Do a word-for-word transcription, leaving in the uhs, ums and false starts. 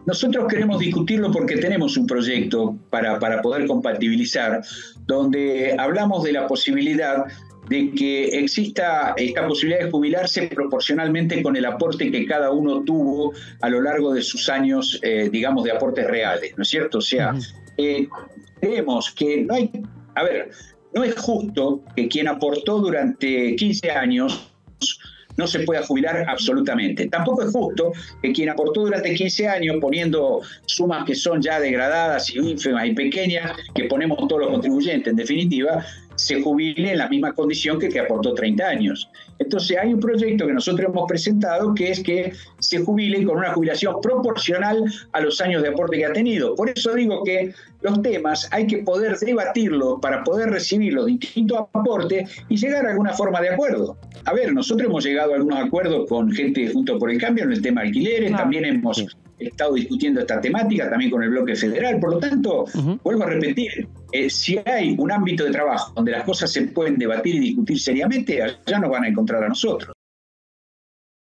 nosotros queremos discutirlo porque tenemos un proyecto para, para poder compatibilizar, donde hablamos de la posibilidad de que exista esta posibilidad de jubilarse proporcionalmente con el aporte que cada uno tuvo a lo largo de sus años, eh, digamos, de aportes reales, ¿no es cierto? O sea, uh-huh. eh, creemos que no hay... A ver, no es justo que quien aportó durante quince años no se pueda jubilar absolutamente. Tampoco es justo que quien aportó durante quince años, poniendo sumas que son ya degradadas y ínfimas y pequeñas, que ponemos todos los contribuyentes, en definitiva, se jubile en la misma condición que el que aportó treinta años. Entonces hay un proyecto que nosotros hemos presentado que es que se jubile con una jubilación proporcional a los años de aporte que ha tenido. Por eso digo que los temas hay que poder debatirlos para poder recibir los distintos aportes y llegar a alguna forma de acuerdo. A ver, nosotros hemos llegado a algunos acuerdos con gente Juntos por el Cambio en el tema de alquileres, claro. También hemos sí. estado discutiendo esta temática, también con el bloque federal. Por lo tanto, uh-huh. vuelvo a repetir, eh, si hay un ámbito de trabajo donde las cosas se pueden debatir y discutir seriamente, allá nos van a encontrar a nosotros.